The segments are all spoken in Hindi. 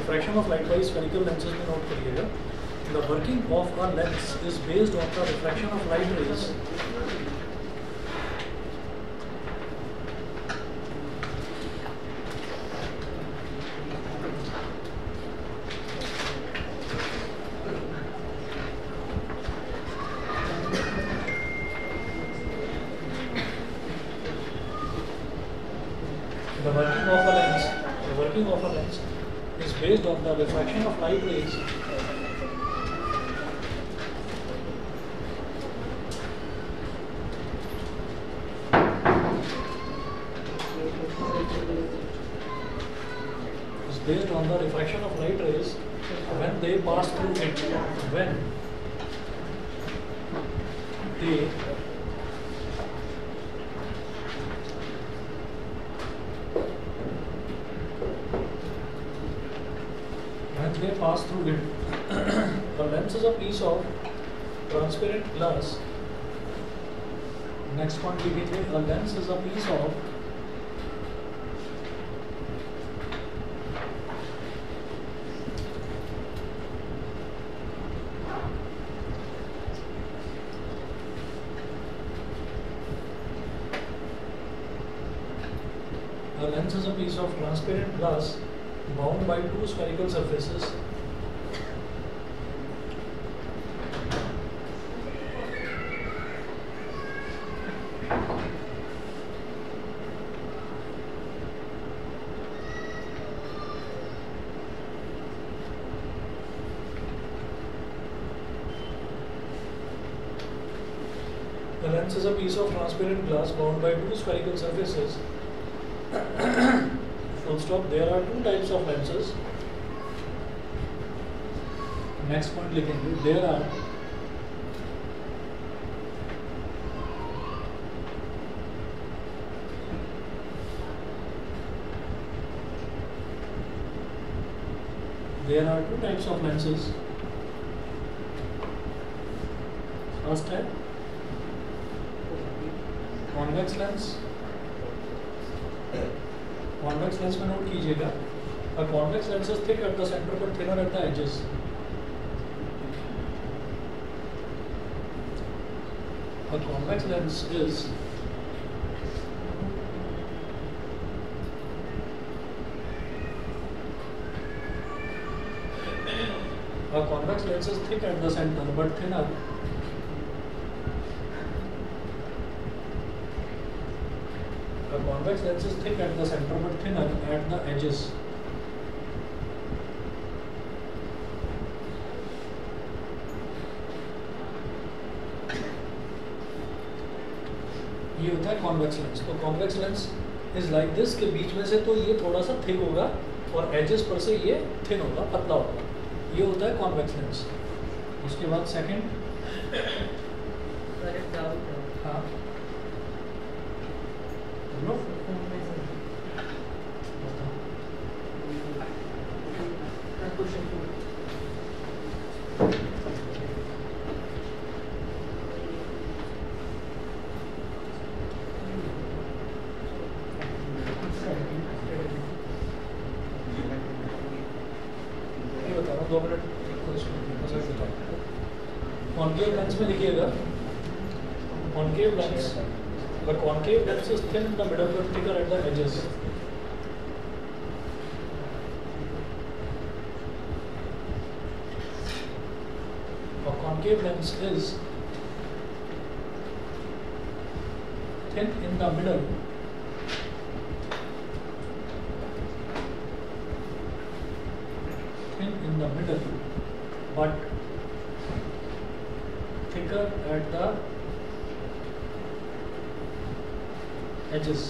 Refraction of light by spherical lenses में नोट करिएगा. The working of a lens is based on the refraction of light rays based on the refraction of light rays when they pass through it, when they pass through it. The lens is a piece of transparent glass. Next one we get a lens is a piece of transparent glass bound by two spherical surfaces. The lens is a piece of transparent glass bound by two spherical surfaces. Full stop. There are two types of lenses. Next point लिखेंगे. There are two types of lenses. First है convex lens. Convex lens में नोट कीजिएगा. A convex lens is thick at the center but thinner at the edges. A convex lens is thick at the center but thinner convex lens is thick at the center but thinner at the edges. ये होता है convex lens. तो convex lens is like this के बीच में से तो ये थोड़ा सा thick होगा और edges पर से ये thin होगा, पतला होगा. ये होता है convex lens. उसके बाद second हाँ concave lens में लिखिएगा. Concave lens, the concave lens is thin in the middle but thicker at the edges. A concave lens is thin in the middle but thicker at the edges.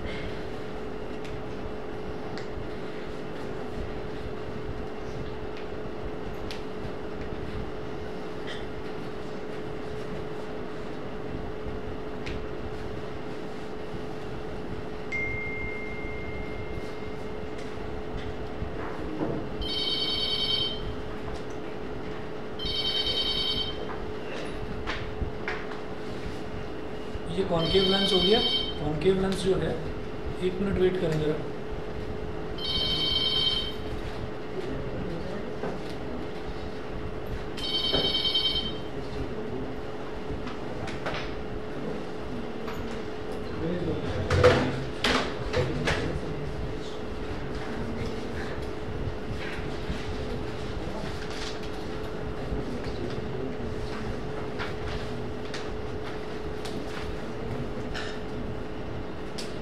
ये कॉन्केव लेंस हो गया. कॉन्केव लेंस जो है, एक मिनट वेट करें जरा.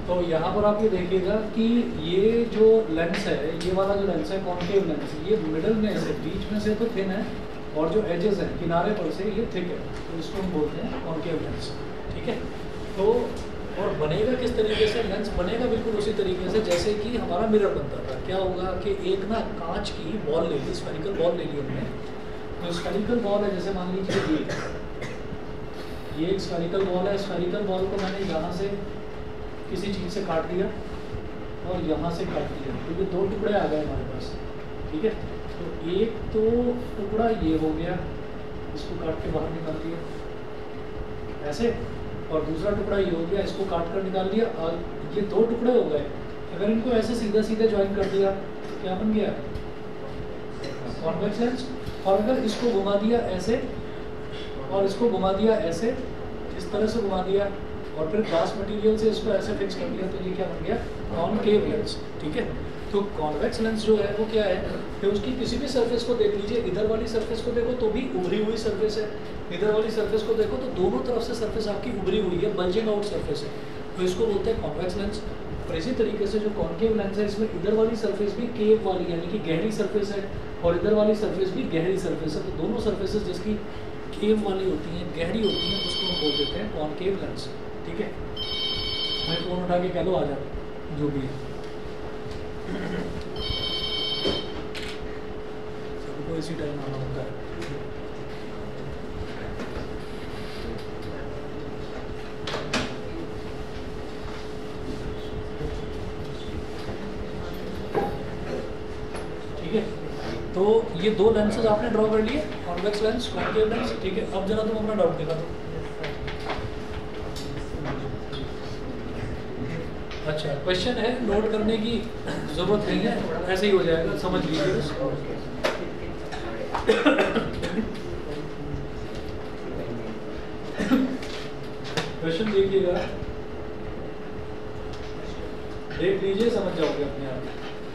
तो यहाँ पर आप ये देखिएगा कि ये जो लेंस है, ये वाला जो लेंस है कॉन्केव लेंस, ये मिडल में से, बीच में से तो थिन है और जो एजेस हैं किनारे पर से ये थिक है, तो इसको हम बोलते हैं कॉन्केव लेंस। ठीक है, तो और बनेगा किस तरीके से? लेंस बनेगा बिल्कुल उसी तरीके से जैसे कि हमारा मिरर बनता था। क्या होगा कि एक ना कांच की बॉल ले ली, स्फेरिकल बॉल ले ली हमने, तो स्फेरिकल बॉल है, जैसे मान लीजिए ये एक स्फेरिकल बॉल है। स्फेरिकल बॉल को मैंने यहाँ से किसी चीज़ से काट दिया और यहाँ से काट दिया, क्योंकि दो टुकड़े आ गए हमारे पास। ठीक है, तो एक तो टुकड़ा ये हो गया, इसको काट के बाहर निकाल दिया ऐसे, और दूसरा टुकड़ा ये हो गया, इसको काट कर निकाल दिया, और ये दो टुकड़े हो गए। अगर इनको ऐसे सीधा सीधा ज्वाइन कर दिया तो क्या बन गया? Convex lens. और अगर इसको घुमा दिया ऐसे और इसको घुमा दिया ऐसे, इस तरह से घुमा दिया और फिर ग्लास मटेरियल से इसको ऐसे फिक्स कर दिया, तो ये क्या बन गया? Concave lens. ठीक है, तो कॉन्वेक्स लेंस जो है वो क्या है कि उसकी किसी भी सरफेस को देख लीजिए, इधर वाली सरफेस को देखो तो भी उभरी हुई सरफेस है, इधर वाली सरफेस को देखो तो दोनों तरफ से सरफेस आपकी उभरी हुई है, बल्जिंग आउट सरफेस है, तो इसको बोलते हैं कॉन्वेक्स लेंस। और इसी तरीके से जो कॉनकेव लेंस है, इसमें इधर वाली सरफेस भी केव वाली यानी कि गहरी सरफेस है और इधर वाली सरफेस भी गहरी सरफेस है, तो दोनों सरफेसेस जिसकी केव वाली होती हैं, गहरी होती हैं, उसको हम बोल देते हैं कॉनकेव लेंस। ठीक है, मैं फ़ोन उठा के कह लो आ जा, जो भी है सबको इसी टाइम आना होता है। ठीक है, तो ये दो लेंसेज आपने ड्रॉ कर लिए, कॉन्वेक्स लेंस, कॉनकेव लेंस। ठीक है, अब जरा तुम अपना डाउट दिखा दो। अच्छा, क्वेश्चन है, नोट करने की जरूरत नहीं है, ऐसे ही हो जाएगा, समझ लीजिए उसको। क्वेश्चन देखिएगा, देख लीजिए, समझ जाओगे अपने आप।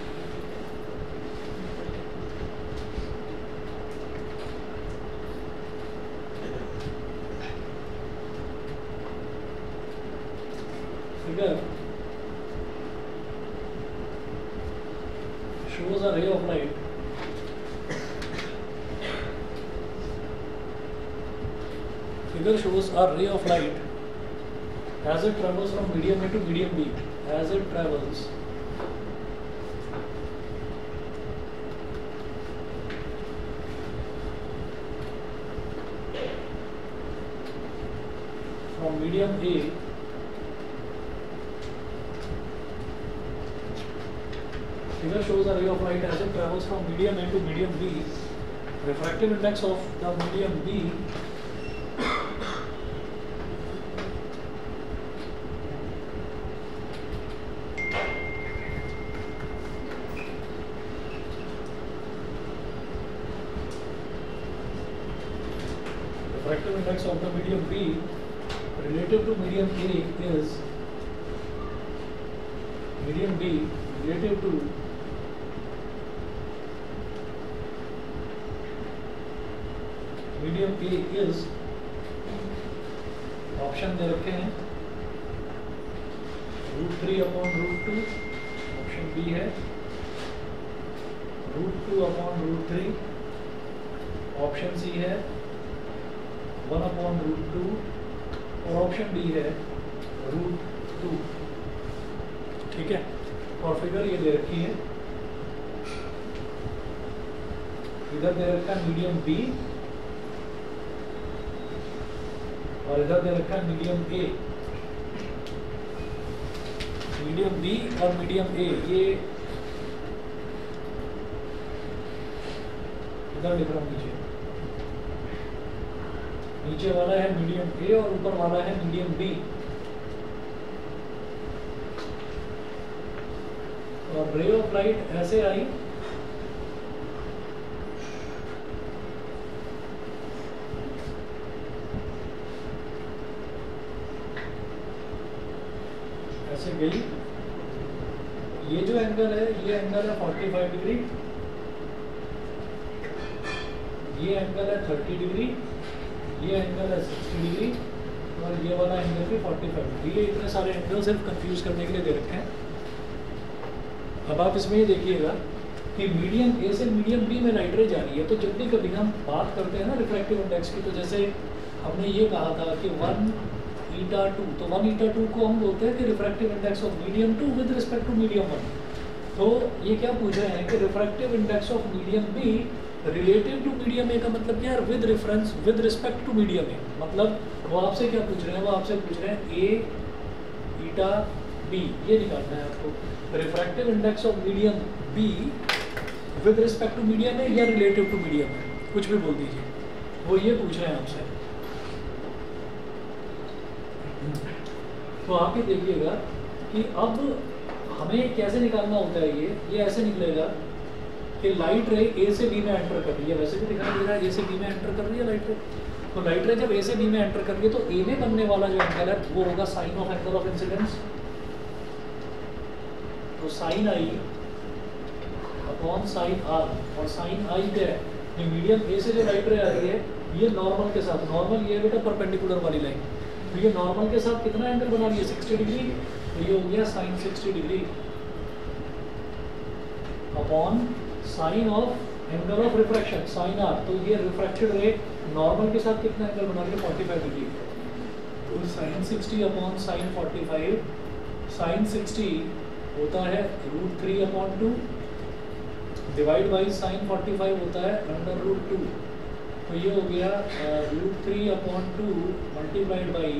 Figure shows a ray of light as it travels from medium A to medium B. As it travels from medium A figure shows a ray of light as it travels from medium A to medium B. Refractive index of the medium B refractive index of the medium B relative to medium A is medium B relative to medium A is, option दे रखे हैं √3/√2, ऑप्शन बी है √2/√3, ऑप्शन सी है 1/√2 और ऑप्शन डी है √2। ठीक है, और फिगर ये दे रखी है, इधर दे रखा है मीडियम बी और इधर दे रखा है मीडियम ए। मीडियम बी और मीडियम ए, ये इधर लिख रहा हूँ, नीचे वाला है मीडियम ए और ऊपर वाला है मीडियम बी। और रे ऑफ लाइट ऐसे आई, ऐसे गई, ये जो एंगल है ये एंगल है 45 डिग्री, ये एंगल है 30 डिग्री, ये एंगल है 60 डिग्री, तो और ये वाला एंगल भी 45 डिग्री। ये इतने सारे एंगल सिर्फ कंफ्यूज करने के लिए दे रखे हैं। अब आप इसमें ये देखिएगा कि मीडियम ए से मीडियम बी में लाइट रे जा रही है। तो जब भी कभी हम बात करते हैं ना रिफ्रैक्टिव इंडेक्स की, तो जैसे हमने ये कहा था कि 1η2, तो 1η2 को हम बोलते हैं कि refractive index of medium 2 with respect to medium 1। तो ये क्या पूछ रहे हैं कि refractive index of medium B relative to medium A का मतलब क्या है? With reference with respect to medium A. मतलब वो आपसे क्या पूछ रहे हैं? वो आपसे पूछ रहे हैं ए ईटा बी, ये निकालना है आपको। Refractive index of medium B with respect to medium A या रिलेटिव टू मीडियम ए, कुछ भी बोल दीजिए। वो ये पूछ रहे हैं आपसे। तो आप ये देखिएगा कि अब हमें कैसे निकालना होता है। ये ऐसे निकलेगा कि लाइट रे ए से बी में एंटर कर रही है। वैसे भी दिखाई दे रहा है ए से बी में एंटर कर रही है लाइट रे। तो लाइट रे जब ए से बी में एंटर कर रही है तो ए में बनने वाला जो एंगल है वो होगा sine of angle of incidence. तो sine i upon sine r, और साइन आई क्या है? ये मीडियम ए से जो लाइट रे आ रही है ये नॉर्मल के साथ, नॉर्मल ये बेटा परपेंडिकुलर वाली लाइन, तो ये नॉर्मल के साथ कितना एंगल बना रही है? 60 डिग्री। तो ये हो गया sine 60 degree upon sine of angle of refraction sine r. तो ये रिफ्रैक्टेड रे नॉर्मल के साथ कितना एंगल बना रही है? 45 डिग्री। तो साइन 60 अपॉन साइन 45, साइन 60 होता है √3/2 डिवाइड बाई साइन 45 होता है √2। तो ये हो गया √3/2 मल्टीप्लाइड बाई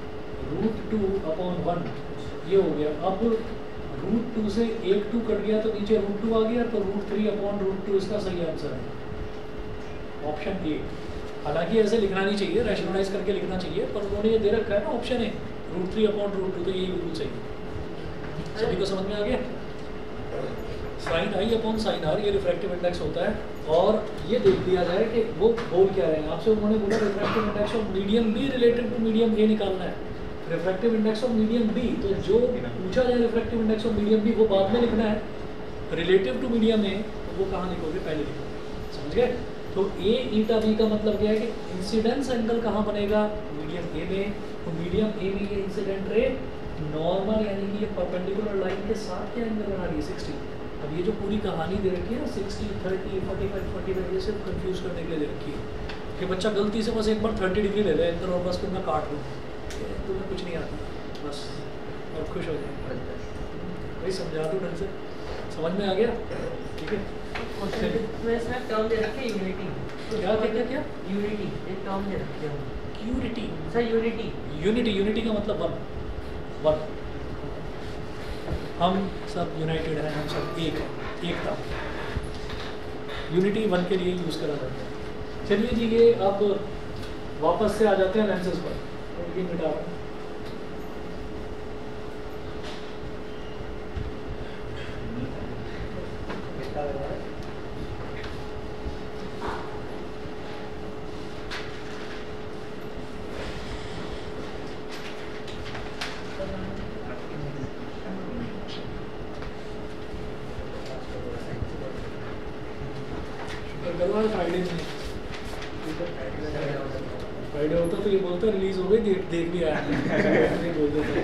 √2/1, ये हो गया। अब √2 से एक 2 कट गया तो नीचे √2 आ गया, तो √3/√2 इसका सही आंसर है ऑप्शन ए। हालांकि ऐसे लिखना नहीं चाहिए, रैशनलाइज करके लिखना चाहिए, पर उन्होंने ये दे रखा है ना ऑप्शन ए √3/√2, तो यही बिल्कुल सही है। सभी को समझ में आ गया? Sine i upon sine r ये रिफ्रैक्टिव इंडेक्स होता है। और ये देख लिया जाए कि वो बोल क्या रहे हैं आपसे। उन्होंने बोला refractive index of medium B relative to medium A निकालना है। Refractive index of medium B, तो जो पूछा जाए refractive index of medium B वो बाद में लिखना है। रिलेटिव टू मीडियम ए तो वो कहाँ लिखोगे? पहले लिखोगे। समझ गए? तो ए ईटा बी का मतलब क्या है कि इंसिडेंस एंगल कहाँ बनेगा? मीडियम ए में। तो मीडियम ए में ये इंसिडेंट रे नॉर्मल यानी कि ये परपेंडिकुलर लाइन के साथ क्या एंगल बना रही है? 60। अब ये जो पूरी कहानी दे रखी है ना 60, 30, 45, 45, ये सिर्फ कंफ्यूज करने के लिए दे रखी है कि बच्चा गलती से बस एक बार 30 डिग्री ले ले अंदर और बस तुम्हें काट लो, तुम्हें कुछ नहीं आता बस, और खुश हो जाए। भाई समझा दो ढंग से, समझ में आ गया? ठीक है। इसमें टर्म दे रखे यूनिटी। क्या क्या? यूनिटी एक टर्म दे रखे हैं। यूनिटी सर यूनिटी, यूनिटी का मतलब वन। हम सब यूनाइटेड हैं, हम सब एक हैं, एकता। यूनिटी वन के लिए यूज़ करा जाता है। चलिए जी, ये अब वापस से आ जाते हैं लेंसेज पर। तो ये मिटा रहा हूँ। फ्राइडे होता तो ये बोलता रिलीज हो गई, देख भी आया नहीं बोलते थे।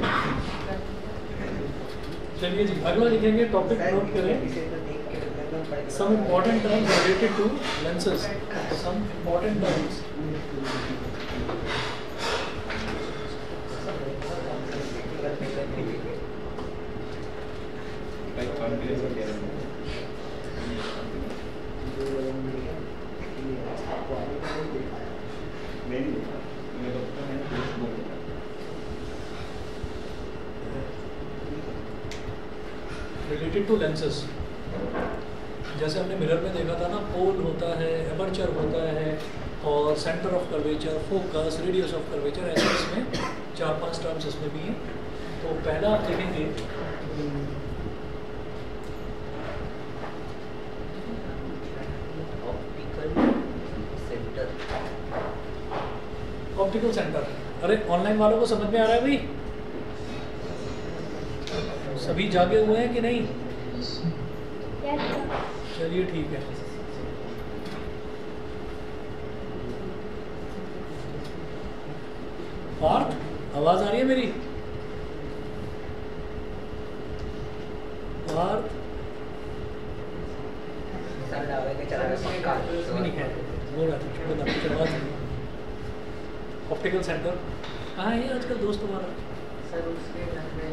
चलिए जी, अगला लिखेंगे, टॉपिक नोट करें। Some important terms related to lenses. Some important terms related to lenses. जैसे हमने मिरर में देखा था ना, पोल होता है, एपर्चर होता है, और centre of curvature, focus, radius of curvature, ऐसे इसमें 4-5 टर्म्स इसमें भी हैं। तो पहला आप देखेंगे ऑप्टिकल सेंटर। अरे ऑनलाइन वालों को समझ में आ रहा है भाई? सभी जागे हुए हैं कि नहीं? चलिए ठीक है। पार्थ, आवाज आ रही है मेरी? पार्थ सर डाले के चला गया पक्का नहीं है, बोल रहा था छोड़ दो, कुछ आवाज नहीं। ऑप्टिकल सेंटर कहाँ है ये आजकल दोस्त तुम्हारा? सर उसके घर में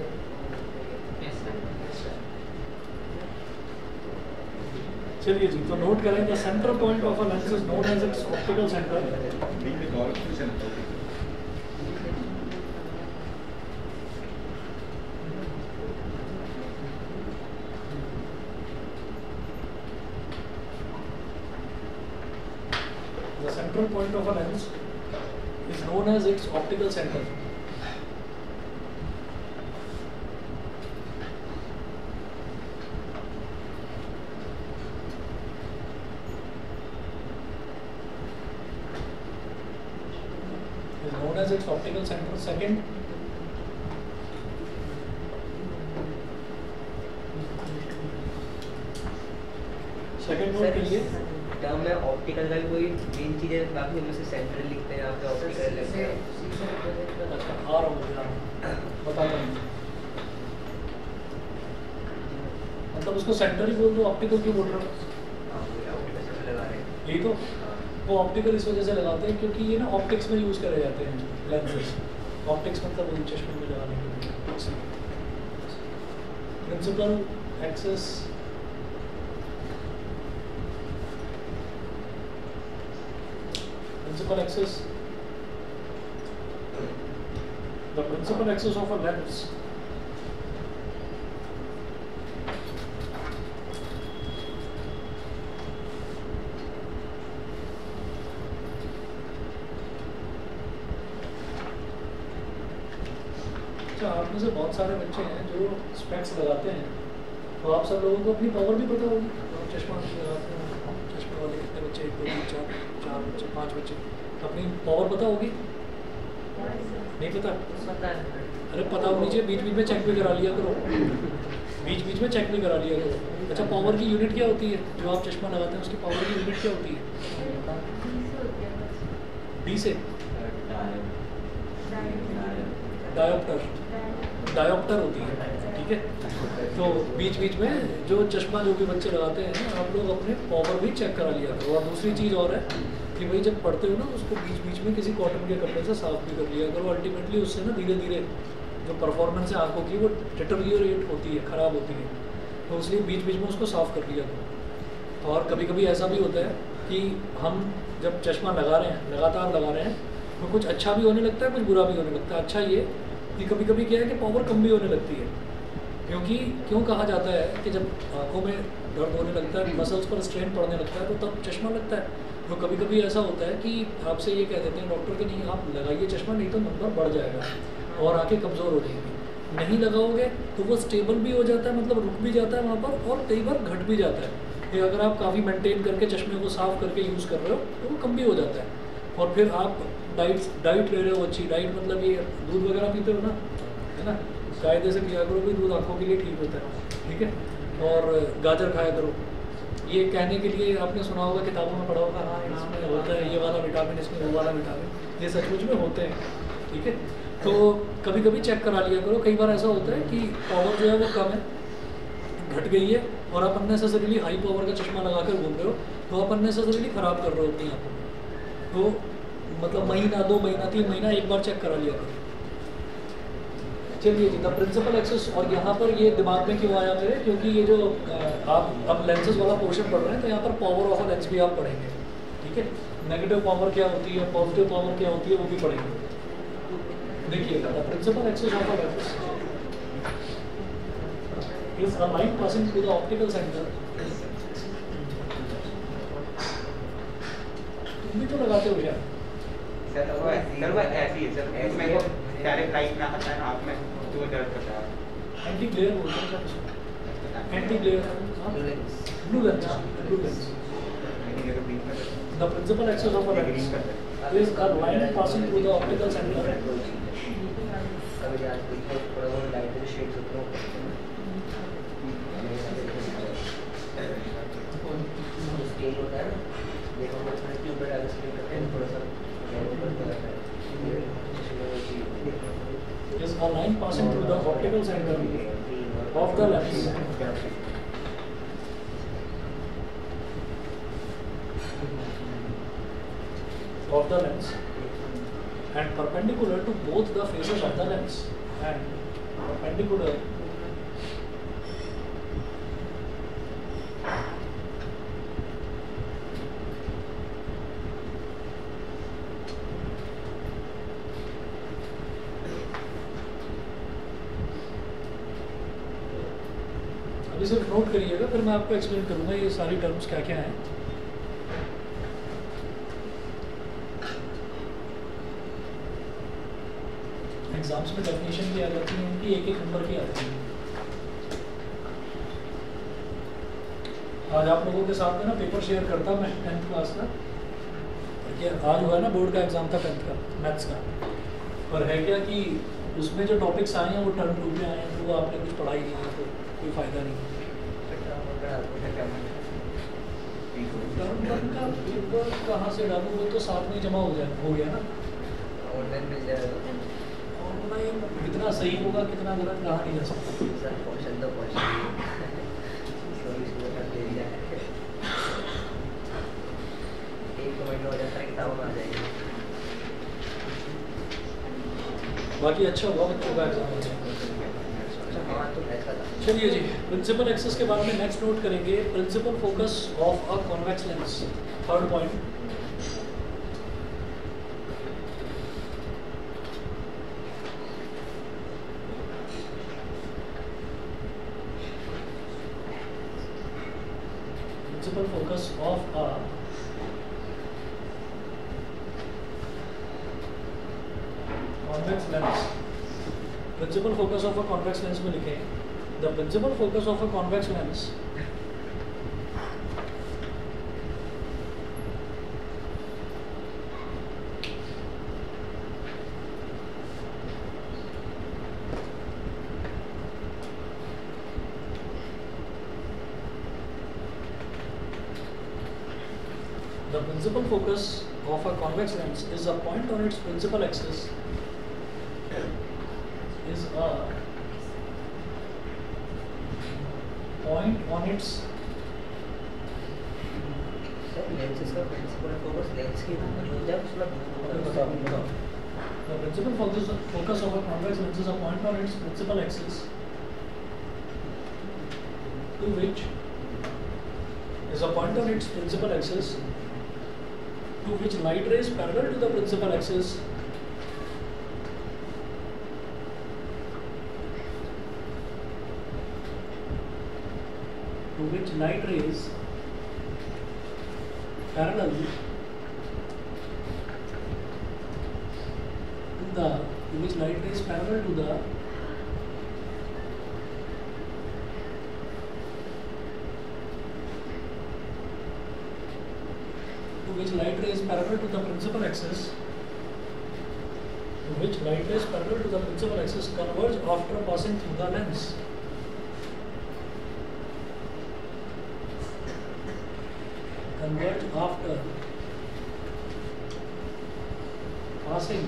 चलिए जी, तो नोट करें, the centre point of a lens is known as its optical centre. The central point of a lens is known as its optical center. Is known as its optical center. Second, note के लिए टर्म में ऑप्टिकल का भी कोई मेन चीज है, बाकी उनमें से सेंट्रल लिखते हैं, यहाँ पे ऑप्टिकल लिखते हैं। अच्छा आ रहा हूँ बता रहा हूँ, मतलब उसको सेंटर ही बोल दो, ऑप्टिकल क्यों बोल रहे हो? ऑप्टिकल से लगा रहे हैं। यही तो, वो ऑप्टिकल इस वजह से लगाते हैं क्योंकि ये ना ऑप्टिक्स में यूज़ करे जाते हैं लेंसेज। ऑप्टिक्स मतलब वही चश्मे में लगाने के लिए। Principal axis principal axis, the principal axis of a lens अच्छा, आप में से बहुत सारे बच्चे हैं जो स्पेक्स लगाते हैं, तो आप सब लोगों को अपनी पावर भी पता होगी। आप चश्मा लगाते हैं, चश्मे वाले कितने बच्चे, 1 2 3 4 4 बच्चे, 5 बच्चे, अपनी पावर पता होगी? नहीं पता? अरे पता होनी चाहिए, बीच बीच में चेक भी करा लिया करो, बीच बीच में चेक भी करा लिया करो। अच्छा, पावर की यूनिट क्या होती है? जो आप चश्मा लगाते हैं उसकी पावर की यूनिट क्या होती है? डी से डायोप्टर होती है, ठीक है। तो बीच बीच में जो चश्मा जो भी बच्चे लगाते हैं, आप लोग अपने पावर भी चेक करा लिया करो। और दूसरी चीज़ और है कि भाई जब पढ़ते हो ना, उसको बीच बीच में किसी कॉटन के कपड़े से साफ भी कर लिया करो। अल्टीमेटली उससे ना धीरे धीरे जो परफॉर्मेंस है आँखों की, वो डिटेरियोरेट होती है, ख़राब होती है। तो इसलिए बीच बीच में उसको साफ़ कर लिया करो। और कभी कभी ऐसा भी होता है कि हम जब चश्मा लगा रहे हैं, लगातार लगा रहे हैं, तो कुछ अच्छा भी होने लगता है, कुछ बुरा भी होने लगता है। अच्छा ये कि कभी कभी क्या है कि पावर कम भी होने लगती है, क्योंकि क्यों कहा जाता है कि जब आँखों में दर्द होने लगता है, मसल्स पर स्ट्रेन पड़ने लगता है, तो तब चश्मा लगता है। तो कभी कभी ऐसा होता है कि आपसे ये कह देते हैं डॉक्टर कि नहीं आप लगाइए चश्मा, नहीं तो नंबर बढ़ जाएगा और आँखें कमज़ोर हो जाएंगी। नहीं लगाओगे तो वो स्टेबल भी हो जाता है, मतलब रुक भी जाता है वहाँ पर, और कई बार घट भी जाता है। कि अगर आप काफ़ी मेंटेन करके चश्मे को साफ़ करके यूज़ कर रहे हो तो वो कम भी हो जाता है। और फिर आप डाइट ले रहे हो, अच्छी डाइट मतलब ये दूध वगैरह पीते हो ना, है ना, कायदे से पिया करो भी, दूध आँखों के लिए ठीक होता है, ठीक है। और गाजर खाया करो। ये कहने के लिए आपने सुना होगा, किताबों में पढ़ा होगा, हाँ इसमें होता है ये वाला विटामिन, इसमें वो वाला विटामिन, ये सचमुच में होते हैं, ठीक है। तो कभी कभी चेक करा लिया करो। कई बार ऐसा होता है कि पावर जो है वो कम है, घट गई है, और आप अननेसेसरीली हाई पावर का चश्मा लगा कर घूम रहे हो, तो आप अननेसेसरीली ख़राब कर रहे हो अपनी आँखों को। तो मतलब महीना, 2 महीना, 3 महीना एक बार चेक करा लिया करो। चलिए जी, द प्रिंसिपल एक्सेस। और यहाँ पर ये दिमाग में क्यों आया मेरे, क्योंकि ये जो आप अब लेंसेज वाला पोर्शन पढ़ रहे हैं, तो यहाँ पर पावर ऑफ अ लेंस भी आप पढ़ेंगे, ठीक है। नेगेटिव पावर क्या होती है, पॉजिटिव पावर क्या होती है, वो भी पढ़ेंगे। देखिएगा, the principal axis of a lens is a line passing through the optical center. तुम भी तो लगाते हो यार। सर वो ऐसी है सर, इसमें डायरेक्ट लाइट ना आता है आँख में, तो दर्द करता है। एंटी ग्लेयर बोलते हैं सर इसको, anti glare, blue lens. The principal axis of a lens is a line passing through the optical center. कभी आज कोई थोड़ा बहुत लाइट शेड्स होते हैं, स्केल होता है, देखो उसमें ट्यूब डाल स्केल करते हैं, थोड़ा सा ऊपर करता है, is a line passing through the optical center of the lens and perpendicular to both the faces of the lens and perpendicular अभी सिर्फ नोट करिएगा, फिर मैं आपको एक्सप्लेन करूंगा ये सारी टर्म्स क्या क्या हैं। एग्जाम्स में डेफिनेशन भी आ जाती है उनकी, एक एक नंबर की आती है। आज आप लोगों के साथ में ना पेपर शेयर करता मैं 10th क्लास का, क्योंकि आज हुआ है ना बोर्ड का एग्जाम था 10th का मैथ्स का, और है क्या कि उसमें जो टॉपिक्स आए हैं वो टर्म 2 में आए हैं, तो वो आपने कुछ पढ़ाई नहीं है तो कोई फ़ायदा नहीं। टर्म 1 का पेपर कहाँ से डालूँ, वो तो साथ में जमा हो गया ना, ऑनलाइन मिल जाएगा। ऑनलाइन कितना सही होगा कितना गलत कहा नहीं जा सकता। सर क्वेश्चन तो क्वेश्चन सॉल्यूशन कर दे दिया है, एक कमेंट हो जाता है किताब में आ जाएगी। बाकी अच्छा हुआ बच्चों का एग्जाम हो गया। चलिए जी, प्रिंसिपल एक्सिस के बारे में नेक्स्ट नोट करेंगे। Principal focus of a convex lens, third point. Principal focus of a convex lens. Principal focus of a convex lens में लिखें, the principal focus of a convex lens The principal focus of a convex lens is a point on its principal axis. Is a point on its sir lenses का प्रिंसिपल फोकस लेंस की जब बताओ। The principal focus of a convex lens is a point on its principal axis to which is a point on its principal axis to which light rays parallel to the principal axis parallel to the which light rays parallel to the principal axis converge after passing through the lens. Converge after passing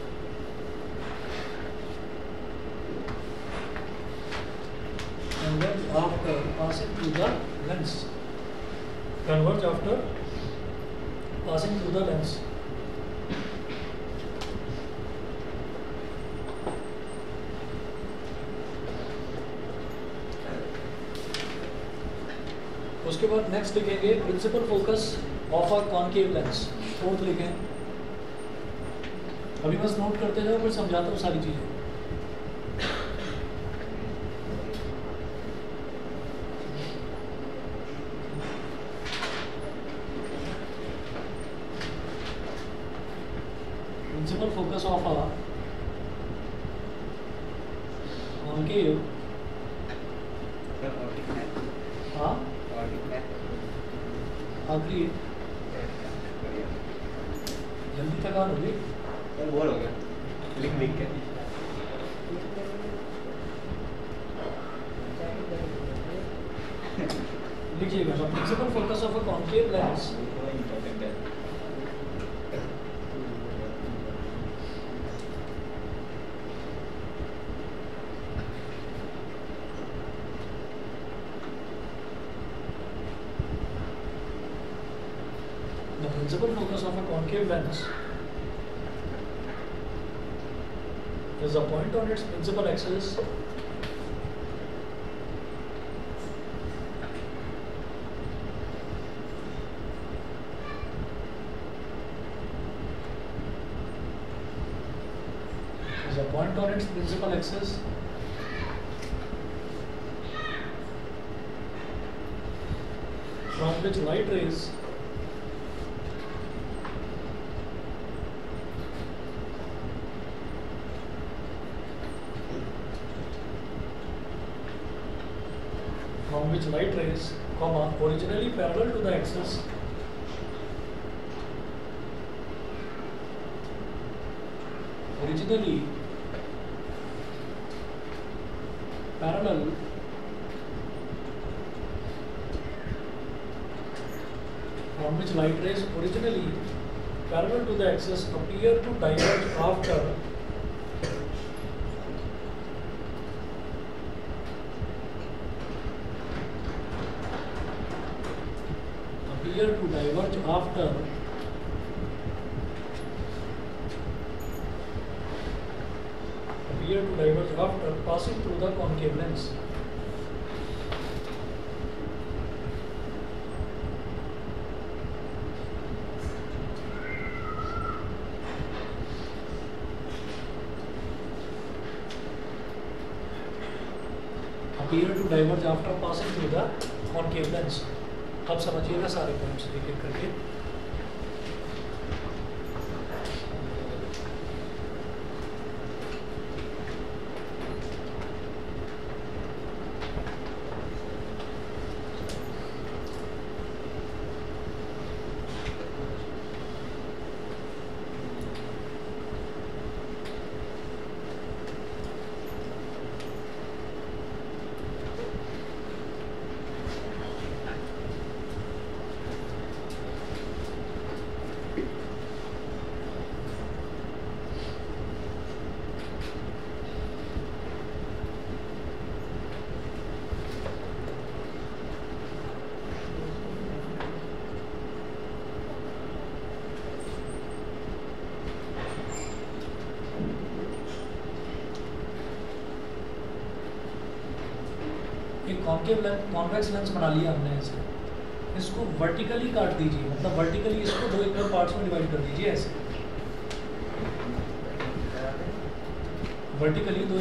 through the lens. Converge after passing through the lens. उसके बाद नेक्स्ट लिखेंगे principal focus of a concave lens, fourth लिखें। अभी बस नोट करते जाओ, फिर समझाता हूँ सारी चीजें। Principal focus of a concave agreed जल्दी थकान होगी, बोर हो गया लिख के। लिखिएगा principal focus of a concave lens The principal focus of a concave lens is a point on its principal axis from which light rays originally parallel to the axis appear to diverge after passing through the concave lens. Appear to diverge after passing through the concave lens. अब समझिएगा सारे पॉइंट्स एक एक करके. कॉन्वेक्स लेंस बना लिया हमने ऐसे. इसको वर्टिकली काट दीजिए, मतलब वर्टिकली इसको दो इक्वल पार्ट्स में डिवाइड कर दीजिए ऐसे. वर्टिकली दो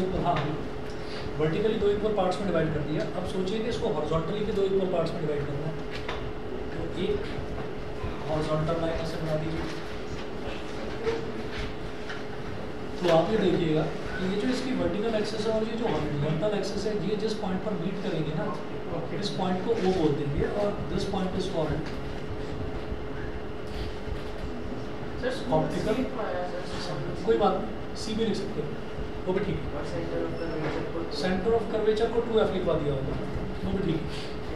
इक्वल पार्ट्स में डिवाइड कर दिया. अब सोचिए कि इसको हॉरिजॉन्टली भी दो इक्वल पार्ट्स में डिवाइड करना है. तो एक हॉरिजॉन्टल लाइन ऐसे बना दीजिए. तो आप ये देखिएगा ये जो इसकी वर्टिकल एक्सिस है और ये जो हॉरिजॉन्टल एक्सिस है, ये जिस पॉइंट पर मीट करेंगे ना, इस पॉइंट को O बोल देंगे और this point is called optical. कोई बात नहीं, C भी लिख सकते हो, वो भी ठीक है. सेंटर ऑफ कर्वेचर को 2F लिखवा दिया होगा, वो भी ठीक है.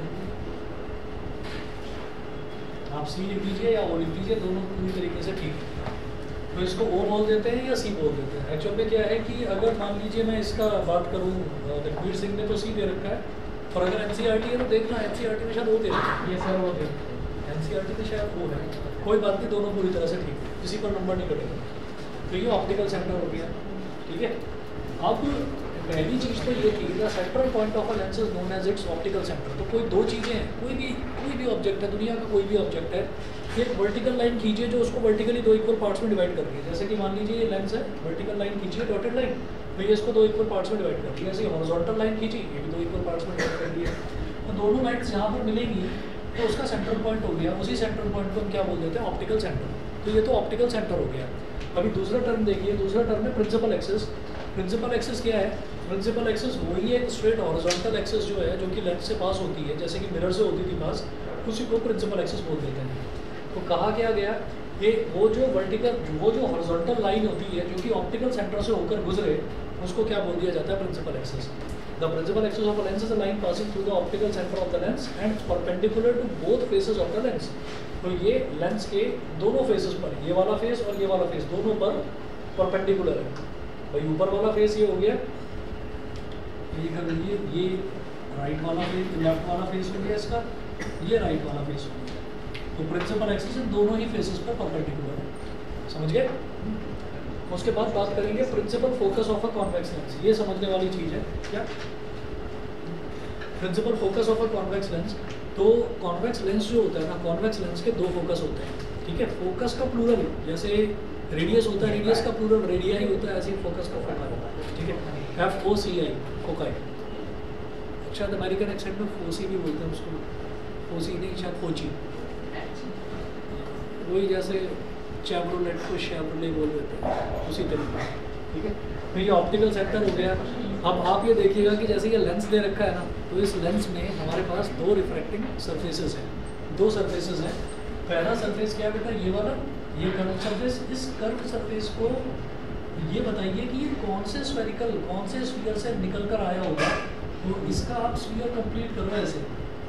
आप C लिख लीजिए या O लिख लीजिए, दोनों पूरी तरीके से ठीक है. तो इसको O बोल देते हैं या C बोल देते हैं. एक्चुअल में क्या है कि अगर मान लीजिए मैं इसका बात करूँ, रणवीर सिंह ने तो C दे रखा है, और अगर NCERT है तो देखना NCERT में शायद O दे रखा है. ये सर वो दे NCERT में शायद O है. कोई बात नहीं, दोनों पूरी तरह से ठीक है, किसी पर नंबर नहीं कटेगा. तो ये ऑप्टिकल सेंटर हो गया, ठीक है. अब पहली चीज़ तो ये थी, the central point of a lens is known as its optical centre. तो कोई दो चीज़ें हैं, कोई भी ऑब्जेक्ट है, दुनिया का कोई भी ऑब्जेक्ट है, एक वर्टिकल लाइन खींचिए जो उसको वर्टिकली दो इक्वल पार्ट्स में डिवाइड कर दिए. जैसे कि मान लीजिए ये लेंस है, वर्टिकल लाइन खींचिए डॉटेड लाइन, तो ये इसको दो इक्वल पार्ट्स में डिवाइड कर दिया. ऐसे हॉरिजॉन्टल लाइन खींची, ये भी दो इक्वल पार्ट्स में डिवाइड कर दिया. तो दोनों लाइन्स यहाँ पर मिलेंगी तो उसका सेंट्रल पॉइंट हो गया. उसी सेंट्रल पॉइंट को हम क्या बोल देते हैं, ऑप्टिकल सेंटर. तो ये तो ऑप्टिकल सेंटर हो गया. अभी दूसरा टर्म देखिए, दूसरा टर्म है प्रिंसिपल एक्सिस. प्रिंसिपल एक्सिस क्या है? प्रिंसिपल एक्सिस वही एक स्ट्रेट हॉरिजॉन्टल एक्सिस जो है, जो कि लेंस से पास होती है, जैसे कि मिरर से होती थी पास, उसी को प्रिंसिपल एक्सिस बोल देते हैं. तो कहा क्या गया कि वो जो हॉरिजॉन्टल लाइन होती है जो कि ऑप्टिकल सेंटर से होकर गुजरे, उसको क्या बोल दिया जाता है, principal axis. The principal axis of a lens is a line passing through the optical centre of the lens and perpendicular to both faces of the lens. तो ये लेंस के दोनों फेसेस पर, ये वाला फेस और ये वाला फेस, दोनों पर परपेंडिकुलर है. भाई ऊपर वाला फेस ये हो गया, ये राइट वाला फेस, लेफ्ट वाला फेस हो गया इसका, ये राइट वाला फेस हो गया. तो तो प्रिंसिपल एक्सिस इन दोनों ही फेसेस पर परपेंडिकुलर है, समझ गए? उसके बाद बात करेंगे principal focus of a convex lens. ये समझने वाली चीज़ है क्या? Principal focus of a convex lens, तो कॉन्वेक्स लेंस जो होता है ना, कॉन्वेक्स लेंस के दो फोकस होते हैं, ठीक है? फोकस का प्लूरल, जैसे रेडियस होता है, रेडियस का प्लूरल रेडियाई होता है, ऐसे ही फोकस का फोकाई, ठीक है? FOCI foci. शायद अमेरिकन एक्सेंट में फोसी भी बोलते हैं उसको, फोसी नहीं, शायद फोची, वही जैसे चैवरोलेट को शेवरोले बोल देते हैं, उसी तरीके, ठीक है? तो ये ऑप्टिकल सेक्टर हो गया। अब आप ये देखिएगा कि जैसे ये लेंस दे रखा है ना, तो इस लेंस में हमारे पास दो रिफ्रैक्टिंग सरफेसेस हैं, दो सरफेसेस हैं। पहला सरफेस क्या है बेटा? ये वाला, ये कर्व सरफेस। इस कर्व सरफेस को ये बताइए कि ये कौन से स्फेरिकल, कौन से स्फीयर से निकल कर आया होगा, तो इसका आप स्फीयर कंप्लीट करो ऐसे।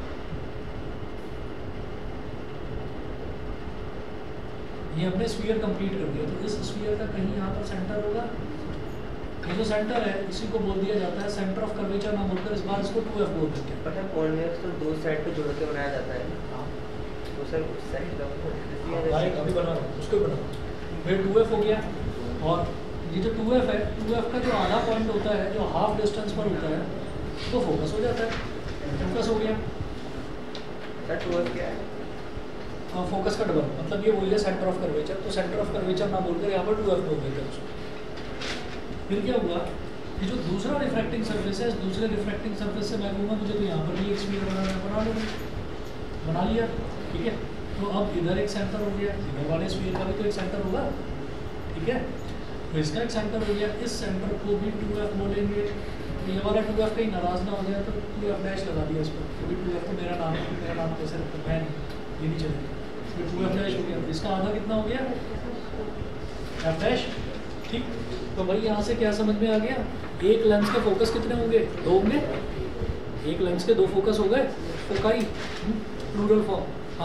ये हमने स्फीयर कंप्लीट कर दिया, तो इस स्फीयर का कहीं यहाँ पर सेंटर होगा। ये जो सेंटर है इसी को बोल दिया जाता है सेंटर ऑफ कर्वेचर, ना बोलकर इस बार इसको 2F बोल देते हैं। पता है कॉन्वेक्स तो दो साइड पे जोड़ के बनाया जाता है, तो सर उस साइड का अभी बना रहा हूँ, उसको बना रहा हूँ। फिर 2F हो गया, और ये जो 2F है, 2F का जो आधा पॉइंट होता है, जो हाफ डिस्टेंस पर होता है, तो फोकस हो जाता है, फोकस हो गया। सर 2F क्या है? फोकस का डबल, मतलब ये वही है सेंटर ऑफ कर्वेचर, तो सेंटर ऑफ कर्वेचर ना बोलकर यहाँ पर 2F बोल देते हैं उसको। फिर क्या हुआ कि जो दूसरा रिफ्रैक्टिंग सरफेस है, इस दूसरे रिफ्रैक्टिंग सरफेस से मैं कहूँगा मुझे तो यहाँ पर भी एक स्फीयर बना लूँगा, बना लिया, ठीक है? तो अब इधर एक सेंटर हो गया, इधर वाले स्फीयर का भी तो एक सेंटर होगा, ठीक है? तो इसका एक सेंटर हो गया, इस सेंटर को भी 2F बोलेंगे। तो ये वाला 2F कहीं नाराज ना हो जाए तो 2F डैश लगा दिया इस पर, क्योंकि 2F तो मेरा नाम है, मेरा नाम कैसे रखता है, ये नहीं चलेगा। तो 2F डैश हो गया, इसका आधा कितना हो गया? F डैश, ठीक? तो भाई यहाँ से क्या समझ में आ गया? एक लेंस के फोकस कितने होंगे? दो होंगे। एक लेंस के दो फोकस हो गए, फोकाई, प्लूरल फॉर्म। हाँ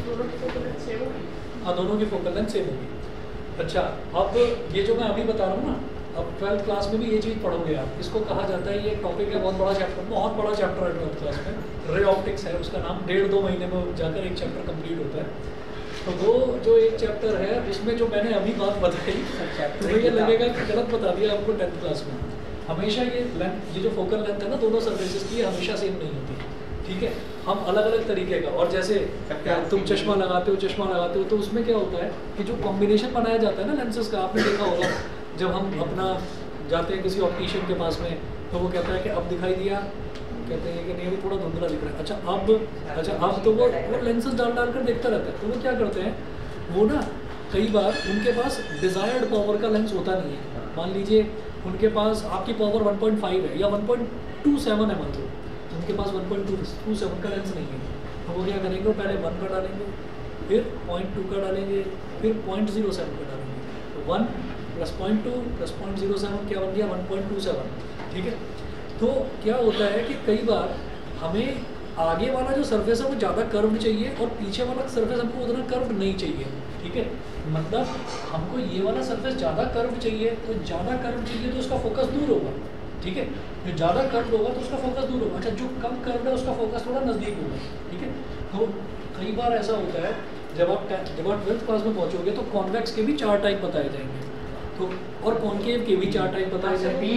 हाँ, दोनों की फोकल लेंथ सेम होगी। अच्छा, अब ये जो मैं अभी बता रहा हूँ ना, अब 12th क्लास में भी ये चीज़ पढ़ोगे आप। इसको कहा जाता है, ये एक टॉपिक है, बहुत बड़ा चैप्टर, बहुत बड़ा चैप्टर है 12th क्लास में, रे ऑप्टिक्स है उसका नाम। 1.5-2 महीने में जाकर एक चैप्टर कंप्लीट होता है। तो वो जो एक चैप्टर है उसमें जो मैंने अभी बात बताई, तो ये लगेगा कि गलत बता दिया आपको 10th क्लास में। हमेशा ये जो फोकल लेंथ है ना दोनों सर्फेसेस की, हमेशा सेम नहीं होती, ठीक है? हम अलग अलग तरीके का, और जैसे तुम चश्मा लगाते हो तो उसमें क्या होता है कि जो कॉम्बिनेशन बनाया जाता है ना लेंसेज का, आपने देखा होगा जब हम अपना जाते हैं किसी ऑप्टिशियन के पास में, तो वो कहता है कि अब दिखाई दिया, कहते हैं कि नहीं अभी थोड़ा धुंधला दिख रहा है। अच्छा अब तो वो लेंसेज डाल कर देखता रहता है। तो वो क्या करते हैं, वो ना कई बार उनके पास डिज़ायर्ड पावर का लेंस होता नहीं है। मान लीजिए उनके पास आपकी पावर 1.5 है या 1.27 है, मान लो उनके पास 1.27 का लेंस नहीं है, तो वो क्या करेंगे, वो पहले 1 का डालेंगे, फिर 0.2 का डालेंगे, फिर 0.07 का डालेंगे। तो 1 + 0.2 + 0.07 क्या बन गया? 1.27, ठीक है? तो क्या होता है कि कई बार हमें आगे वाला जो सरफेस है वो ज़्यादा कर्व्ड चाहिए और पीछे वाला सरफेस हमको उतना कर्व्ड नहीं चाहिए, ठीक है? मतलब हमको ये वाला सरफेस ज़्यादा कर्व्ड चाहिए, तो ज़्यादा कर्व्ड चाहिए तो उसका फोकस दूर होगा, ठीक है? जो ज़्यादा कर्व्ड होगा तो उसका फोकस दूर होगा। अच्छा, जो कम कर्व्ड है उसका फोकस थोड़ा नज़दीक होगा, ठीक है? तो कई बार ऐसा होता है जब आप 12th क्लास में पहुँचोगे तो कॉन्वेक्स के भी 4 टाइप बताए जाएंगे, तो और कॉनकेव के भी 4 टाइप बताए जाएंगे।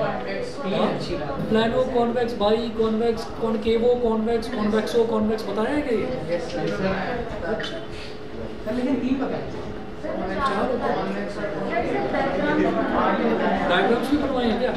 Plano convex, bi convex, concavo convex, convexo convex बताया है क्या ये? लेकिन 3 बताए। डायग्राम्स भी बनवाए हैं क्या?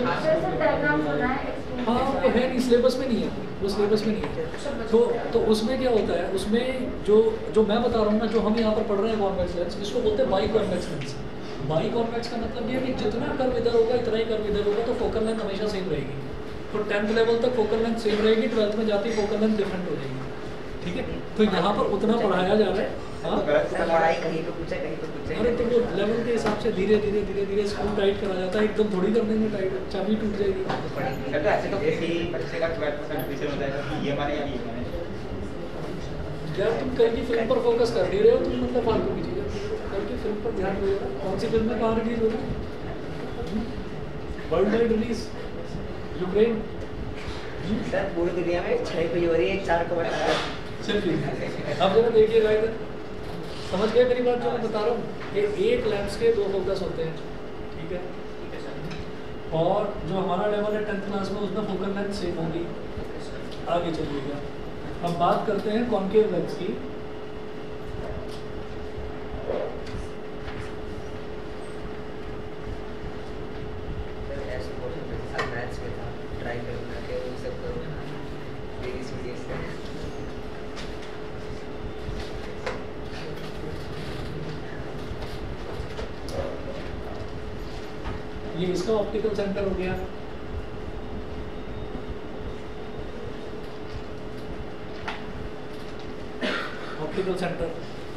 हाँ, वो है नहीं, सिलेबस में नहीं है, वो सिलेबस में नहीं है। तो उसमें क्या होता है, उसमें जो मैं बता रहा हूँ ना, जो हम यहाँ पर पढ़ रहे हैं कॉन्वेक्स लेंस, इसको बोलते हैं bi convex lens. Bi convex का मतलब ये है कि जितना कर्व इधर होगा इतना ही कर्व इधर होगा, तो फोकल लेंथ हमेशा सेम रहेगी। तो 10th लेवल तक फोकल लेंथ सेम रहेगी, 12th में जाती फोकल लेंथ डिफरेंट हो जाएगी, ठीक है? तो यहाँ पर उतना पढ़ाया जा रहा है। हाँ, पढ़ाई कहीं तो पूछे कहीं तो पूछे। अरे तो वो लेवल के हिसाब से धीरे धीरे स्क्रू टाइट करा जाता है, एकदम थोड़ी कर देंगे टाइट, चाबी टूट जाएगी। ऐसे तो किसी बच्चे का 12% ट्यूशन हो जाएगा कि ये माने या ये माने। यार तुम कल की फिल्म पर फोकस कर नहीं रहे हो, तुम मतलब फालतू की चीज़ें कल की फिल्म पर ध्यान दो। कौन सी फिल्म में कहाँ रिलीज हो रही है? World wide release, Ukraine. Sir पूरी दुनिया में 6 पे हो रही है, 4 को बता। चलिए अब जरा देखिएगा इधर, समझ गए मेरी बात जो मैं बता रहा हूँ कि एक लेंस के दो फोकस होते हैं, ठीक है। और जो हमारा लेवल है 10th क्लास में उसमें फोकल लेंथ सेम होगी। आगे चलिएगा, अब बात करते हैं कॉन्केव लेंस की। ये इसका ऑप्टिकल सेंटर हो गया। Optical centre.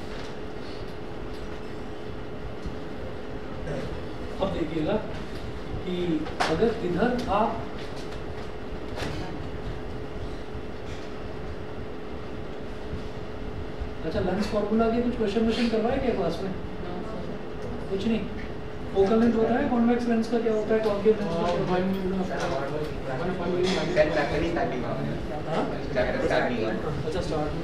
अब देखिएगा कि अगर इधर आप अच्छा लेंस फॉर्मूला के कुछ क्वेश्चन करवाए क्या क्लास में? कुछ नहीं। फोकल लेंथ पता है कॉन्वेक्स लेंस का क्या होता है, कॉन्केव लेंस का क्या अच्छा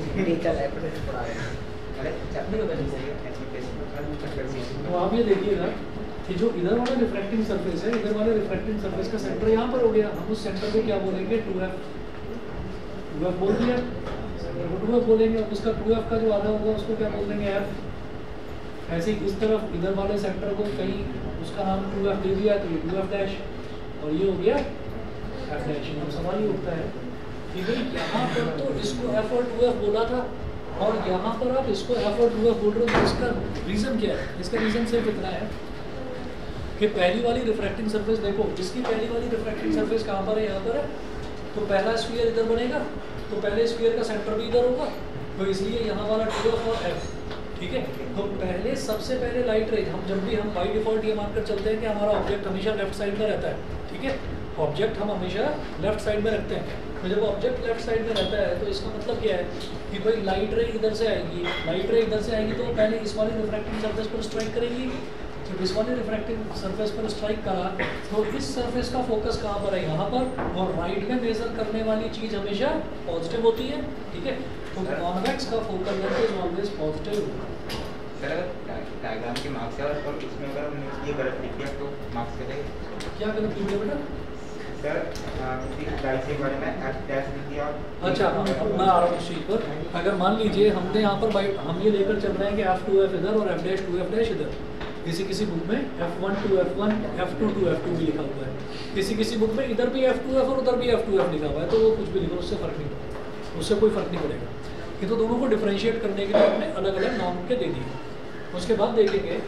स्टार्ट। तो आप ये देखिएगा कि जो इधर वाला रिफ्रैक्टिंग सरफेस है, इधर वाले रिफ्रैक्टिंग सरफेस का सेंटर यहाँ पर हो गया। हम उस सेंटर को क्या बोलेंगे? 2f बोल दिया, सेंटर को 2f बोलेंगे। और उसका 2f का जो आधा होगा उसको क्या बोल देंगे? f। ऐसे ही इस तरफ इधर वाले सेंटर को कहीं उसका नाम 2f दे दिया तो ये 2f डैश और ये हो गया f डैश। हम सवाल ये उठता है कि भाई यहाँ पर तो इसको f और 2f बोला था और यहाँ पर आप इसको f और 2f बोल रहे हो, तो इसका रीज़न क्या है? इसका रीज़न सिर्फ इतना है कि पहली वाली रिफ्रैक्टिंग सरफेस देखो, इसकी पहली वाली रिफ्रैक्टिंग सरफेस कहाँ पर है? यहाँ पर है। तो पहला स्फीयर इधर बनेगा तो पहले स्फीयर का सेंटर भी इधर होगा, तो इसलिए यहाँ वाला 2f और f, ठीक है। तो पहले सबसे पहले लाइट रेज हम बाई डिफॉल्ट ये मानकर चलते हैं कि हमारा ऑब्जेक्ट हमेशा लेफ्ट साइड में रहता है, ठीक है। ऑब्जेक्ट हम हमेशा लेफ्ट साइड में रखते हैं। तो जब ऑब्जेक्ट लेफ्ट साइड में रहता है तो इसका मतलब क्या है कि भाई लाइट रे इधर से आएगी, लाइट रे इधर से आएगी तो पहले इस वाली रिफ्रैक्टिंग सरफेस पर स्ट्राइक करेगी। जब इस वाली रिफ्रैक्टिंग सरफेस पर स्ट्राइक करा तो इस सरफेस का फोकस कहाँ पर है? यहाँ पर। और राइट में मेजर करने वाली चीज़ हमेशा पॉजिटिव होती है, ठीक है। तो कॉन्वेक्स का focal length is always positive. Sir diagram के मार्क्स है और इसमें अगर हमने ये गलत लिख दिया तो मार्क्स चलेगा? क्या गलत लिख दिया बेटा? सर डाई के बारे में f डैश लिख दिया। अच्छा हाँ, मैं आ रहा हूँ उस चीज़ पर। अगर मान लीजिए हमने यहाँ पर हम ये लेकर चल रहे हैं कि f2f इधर और f डैश 2f डैश इधर। किसी बुक में f1 to f1, f2 to f2 भी लिखा हुआ है। किसी बुक में इधर भी f2f और उधर भी f2f लिखा हुआ है, तो वो कुछ भी लिखो, उससे फ़र्क नहीं पड़ेगा, उससे कोई फ़र्क नहीं पड़ेगा। ये तो दोनों को डिफरेंशिएट करने के लिए हमने अलग अलग नाम के दे दिए। उसके बाद देखेंगे,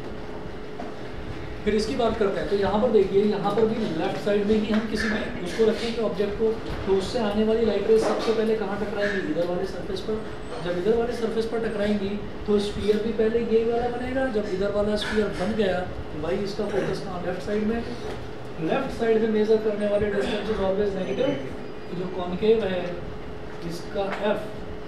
फिर इसकी बात करते हैं। तो यहाँ पर देखिए, यहाँ पर भी लेफ्ट साइड में ही हम किसी भी उसको रखेंगे ऑब्जेक्ट को, तो उससे आने वाली लाइट रेज सबसे पहले कहाँ टकराएंगी? इधर वाले सरफेस पर। जब इधर वाले सरफेस पर टकराएंगी तो स्फीयर भी पहले यही वाला बनेगा। जब इधर वाला स्फीयर बन गया तो भाई इसका फोकस कहाँ? लेफ्ट साइड में। लेफ्ट साइड में मेजर करने वाले डिस्टेंस इज ऑलवेज नेगेटिव। जो कॉन्केव है इसका f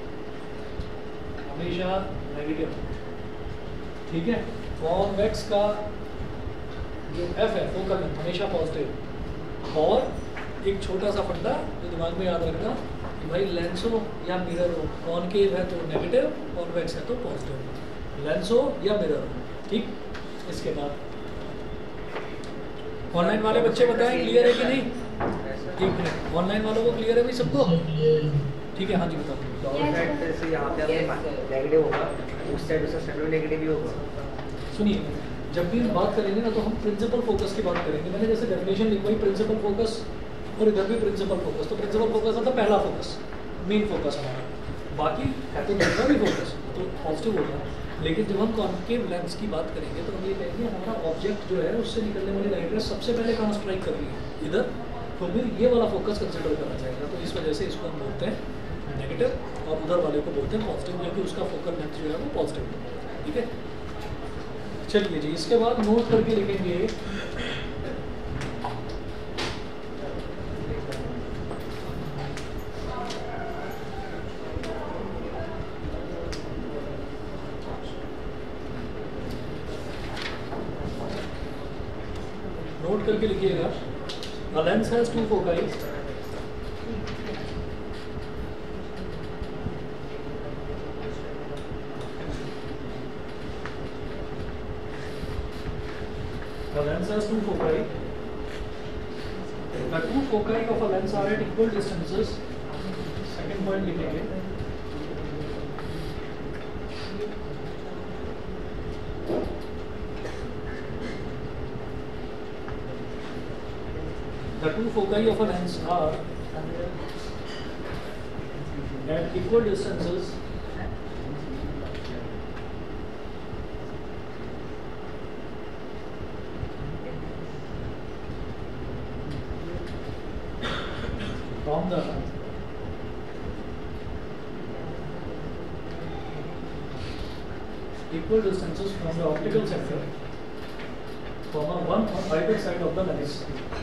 हमेशा नेगेटिव, ठीक है। कॉन्वेक्स का जो f है फोकल लेंथ हमेशा पॉजिटिव। और एक छोटा सा फंडा जो दिमाग में याद रखना कि भाई लेंस हो या मिरर हो, कॉन्केव है तो नेगेटिव, कॉन्वेक्स है तो पॉजिटिव। लेंस हो या मिरर हो, ठीक। इसके बाद ऑनलाइन वाले बच्चे बताएं क्लियर है कि नहीं? ठीक है, ऑनलाइन वालों को क्लियर है भाई सबको? ठीक है, हाँ जी बताओ। यहाँ पे नेगेटिव होगा, उस साइड उसका सेंटर नेगेटिव भी होगा। सुनिए, जब भी हम बात करेंगे ना तो हम प्रिंसिपल फोकस की बात करेंगे। मैंने जैसे डेफिनेशन लिखवाई प्रिंसिपल फोकस, और इधर भी प्रिंसिपल फोकस। तो प्रिंसिपल फोकस मतलब पहला फोकस, मेन फोकस हमारा। बाकी है तो दूसरा भी फोकस तो पॉजिटिव होगा। लेकिन जब हम कॉन्केव लेंस की बात करेंगे तो हम ये कहेंगे हमारा ऑब्जेक्ट जो है उससे निकलने वाली लाइट रेज सबसे पहले कहाँ स्ट्राइक कर रही है? इधर। तो फिर ये वाला फोकस कंसिडर करा जाएगा। तो इस वजह से इसको हम बोलते हैं नेगेटिव और उधर वाले को बोलते हैं पॉजिटिव, क्योंकि उसका फोकल लेंथ जो है वो पॉजिटिव है, ठीक है। चलिए जी, इसके बाद नोट करके लिखेंगे करके लिखिएगा, a lens has two foci, lens has two foci. The two foci of a lens are at equal distances. Second point लिखेंगे. The two foci of a lens are at equal distances from the equal distances from the optical center, comma, one on either side of the lens.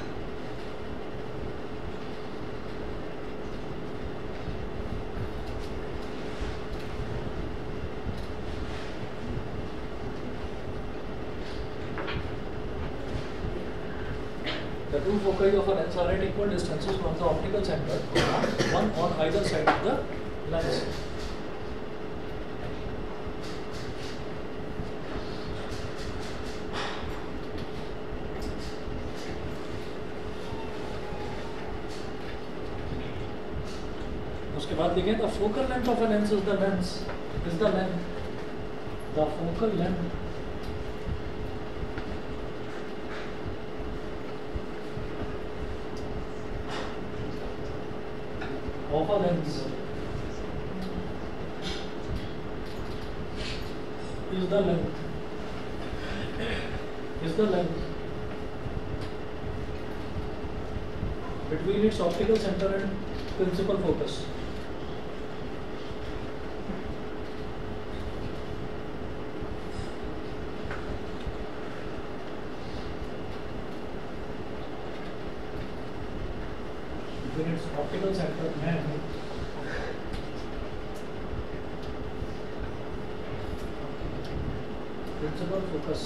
The two foci of a lens are at equal distances from the optical center, one on either side of the lens. उसके बाद लिखें the focal length of a lens is the focal length of a lens is the length between its optical center and principal focus. Between its optical center and principal focus.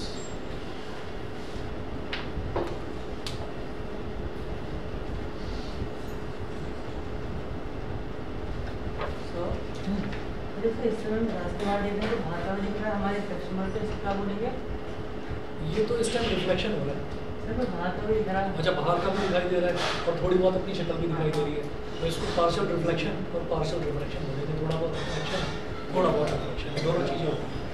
देखो इस समय रास्ते वाले देख रहे हैं बाहर का भी दिख रहा है हमारे कस्टमर को इसका बोलेंगे ये तो इस टाइम रिफ्लेक्शन हो रहा है. सर मैं बाहर का भी दिख रहा है अच्छा, बाहर का भी दिखाई दे रहा है और थोड़ी बहुत अपनी शक्ल भी दिखाई दे रही है, तो इसको पार्शियल रिफ्लेक्शन और पार्शियल रिफ्लेक्शन बोलते हैं. थोड़ा बहुत रिफ्लेक्शन, थोड़ा बहुत रिफ्लेक्शन, दोनों चीज़ें होती हैं.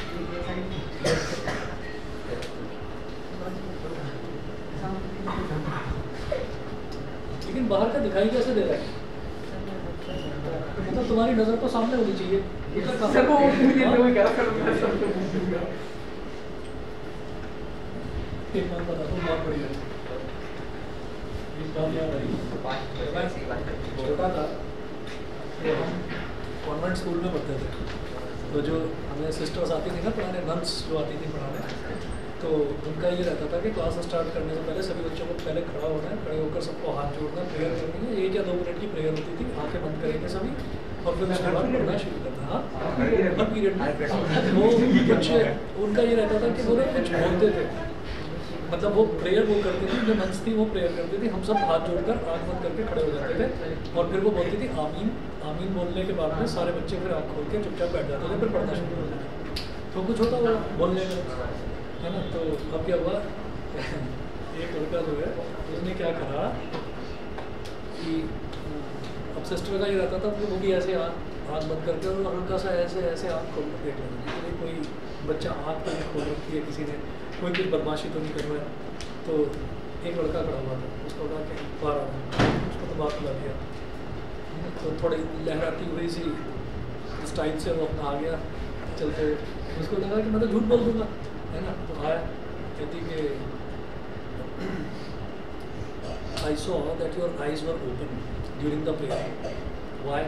लेकिन बाहर का दिखाई कैसे दे रहा है? मतलब तुम्हारी नज़र तो सामने होनी चाहिए. सर वो मुझे तो वही कह रहा था एक बात बता दूँ, बहुत बढ़िया. इस बात याद आई, छोटा था तो हम कॉन्वेंट स्कूल में पढ़ते थे, तो जो हमें सिस्टर्स आती थी ना पढ़ाने, नन्स जो आती थी पढ़ाने, तो उनका ये रहता था कि क्लास स्टार्ट करने से पहले सभी बच्चों को पहले खड़ा होना है, खड़े होकर सबको हाथ जोड़ना, प्रेयर करनी है. 1 या 2 मिनट की प्रेयर होती थी, आंखें बंद करेंगे सभी और फिर उसके बाद पढ़ना शुरू करना. हाँ, हर पीरियड में वो कुछ उनका ये रहता था कि वो कुछ बोलते थे, मतलब वो प्रेयर वो करती थी, जो नन्स थी वो प्रेयर करती थी, हम सब हाथ जोड़कर आँख बंद करके खड़े हो जाते थे और फिर वो बोलती थी आमीन. आमीन बोलने के बाद में सारे बच्चे फिर आँख खोल के चुपचाप बैठ जाते थे, फिर पढ़ना शुरू हो जाता. तो कुछ होता वो बोलने का, है ना. तो अब क्या हुआ, एक लड़का जो है उसने क्या करा कि अब सिस्टर का ये रहता था वो भी ऐसे आँख बंद करके और हल्का सा ऐसे ऐसे आँख खोल कर देख लेना कि कोई बच्चा आँख तो नहीं खोल रखी है किसी ने, कोई कुछ बदमाशी तो नहीं कर रहा है. तो एक लड़का खड़ा हुआ था, उसको कहा कि बाहर आ, उसको तो बात बुला दिया. तो थोड़ी लहराती हुई सी स्टाइल से वो अपना आ गया चलते हुए. उसको लगा कि मैं तो झूठ बोल दूँगा, है ना. तो आया, कहती कि I saw that your eyes were open during the prayer. Why?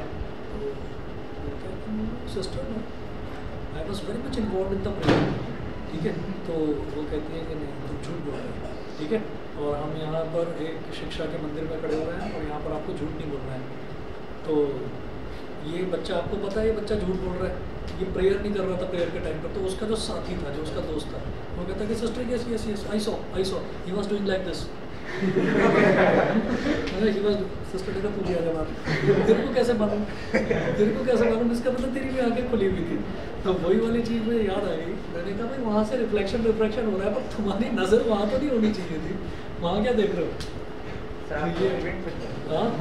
Sister, I was very much involved in the prayer. ठीक है. तो वो कहती है कि नहीं तुम झूठ बोल रहे हो, ठीक है, और हम यहाँ पर एक शिक्षा के मंदिर में खड़े हुए हैं और यहाँ पर आपको झूठ नहीं बोलना है. तो ये बच्चा, आपको पता है ये बच्चा झूठ बोल रहा है, ये प्रेयर नहीं कर रहा था प्रेयर के टाइम पर. तो उसका जो साथी था, जो उसका दोस्त था, वो कहता है कि sister yes yes yes I saw he was doing like this. Sister ने तू दिया बात, तेरे को कैसे मालूम, इसका मतलब तेरी भी आंखें खुली हुई थी। तो वही वाली चीज़ मुझे याद आ गई। मैंने कहा भाई वहाँ से रिफ्लेक्शन हो रहा है, पर तुम्हारी नज़र वहाँ तो नहीं होनी चाहिए थी, वहाँ क्या देख रहे हो? हाँ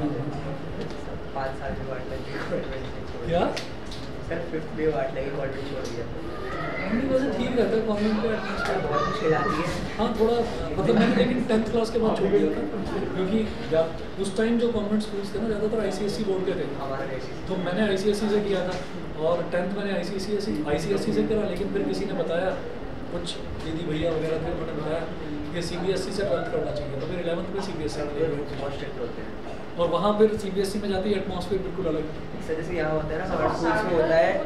5 साल की बात लगी क्या सर 5th में बात लगी कॉलेज छोड़ दिया। नहीं वैसे ठीक रहता है कॉन्वेंट का एटमॉस्फेयर। बहुत मुश्किल आती है। हाँ थोड़ा मतलब मैंने लेकिन 10th क्लास के बाद छोड़ दिया था, क्योंकि उस टाइम जो कॉन्वेंट स्कूल्स थे ना ज़्यादातर ICSE बोर्ड के थे, हमारा तो मैंने ICSE से किया था और 10th मैंने ICSE से करा। लेकिन फिर किसी ने बताया, कुछ दीदी भैया वगैरह थे, उन्होंने बताया कि CBSE से 12th करना चाहिए, तो फिर 11th में CBSE बहुत स्ट्रिक्ट होते हैं और वहाँ फिर CBSE में जाती है एटमॉस्फेयर बिल्कुल अलग। सर जैसे यहाँ होता है ना हमारे स्कूल्स में होता है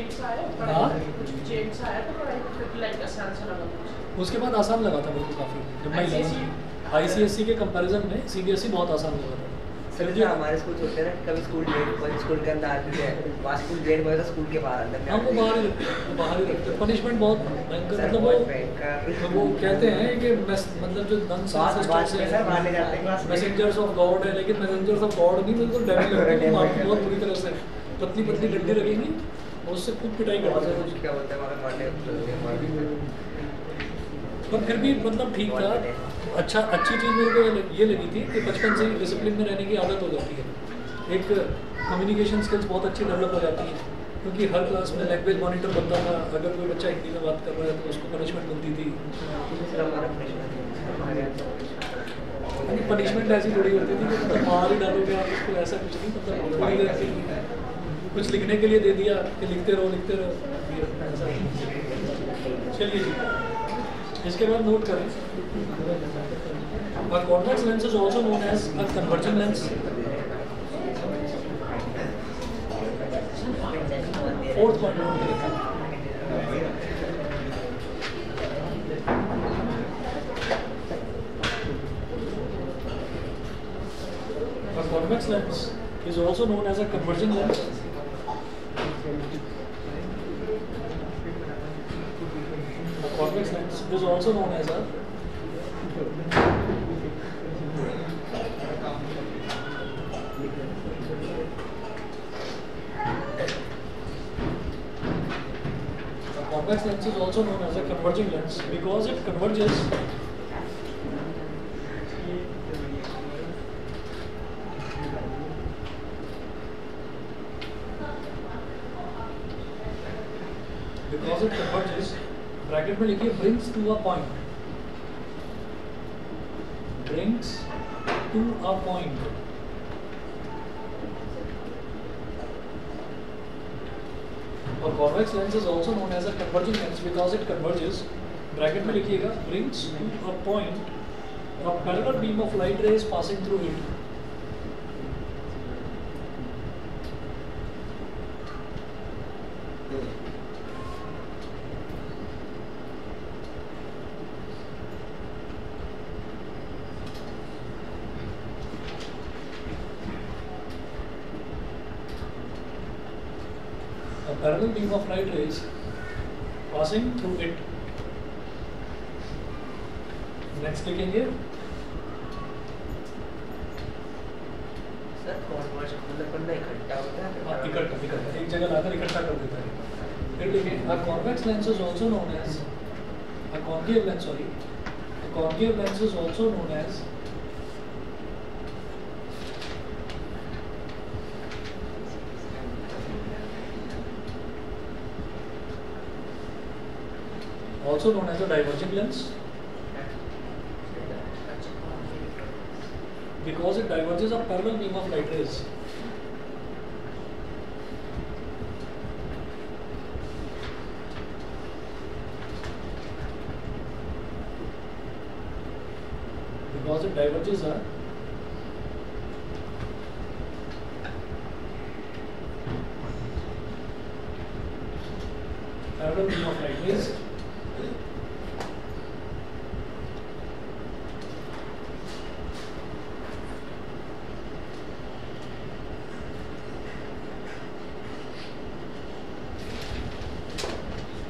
उसके बाद आसान लगा था मेरे को काफ़ी, जब मैं 11th ICSE के कंपैरिजन में CBSE बहुत आसान लगा था। सर जो हमारे स्कूल होते हैं ना, कभी स्कूल गेट पर स्कूल के अंदर आते थे, वहाँ स्कूल गेट पर स्कूल के बाहर अंदर हम वो बाहर ही रखते, पनिशमेंट बहुत भयंकर, मतलब वो कहते हैं कि मतलब जो मैसेंजर्स ऑफ गॉड है, लेकिन मैसेंजर्स ऑफ गॉड नहीं, बिल्कुल डेविल लगते हैं बहुत बुरी तरह से। पतली पतली डंडी लगेंगी और उससे खूब पिटाई करते हैं। क्या होता है वहाँ मारने, पर फिर भी मतलब ठीक था। अच्छी चीज़ मेरे को ये लगी थी कि बचपन से ही डिसिप्लिन में रहने की आदत हो जाती है। एक कम्युनिकेशन स्किल्स बहुत अच्छी डेवलप हो जाती है, क्योंकि हर क्लास में लैंग्वेज मॉनिटर बनता था। अगर कोई बच्चा हिंदी में बात कर रहा है तो उसको पनिशमेंट मिलती थी। पनिशमेंट ऐसी थोड़ी होती थी कि मतलब मार ही डालोगे आप उसको, ऐसा कुछ नहीं। मतलब थोड़ी देर के लिए कुछ लिखने के लिए दे दिया कि लिखते रहो। चलिए जी, इसके बाद नोट करें, a convex lens is also known as a converging lens. Fourth point note करें, a convex lens is also known as a converging lens. A convex lens is also known as a convex lens is also known as a converging lens because it converges bracket में लिखिए brings to a point, brings to a point। और convex lens is also known as a converging lens because it converges, bracket में लिखिएगा brings to a point a parallel beam of light rays passing through it। Parallel beam of light rays passing through it। Next लिखेंगे सर कॉन्वर्ज मतलब इकट्ठा होता है, इकट्ठा एक जगह लाकर इकट्ठा कर देता है। फिर लिखेंगे a convex lens is also known as a concave lens, a concave lens is also known as a diverging lens because it diverges a parallel beam of light rays। Because it diverges a parallel beam of light rays